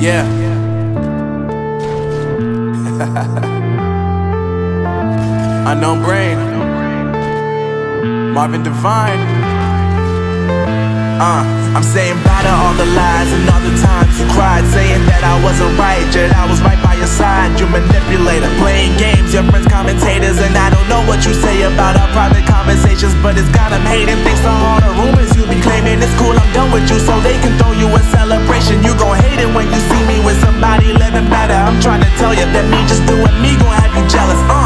Yeah. Unknown Brain, Marvin Divine. I'm saying bye to all the lies and all the times you cried, saying that I wasn't right, yet I was right by your side. You manipulator, playing games, your friends commentators, and I don't know what you say about our private conversations, but it's got them hating. Thanks to all the rumors you be claiming. It's cool, I'm done with you, so they can throw you a celebration. You gon' hate it when you see me with somebody living better. I'm trying to tell you that me just doing me gon' have you jealous.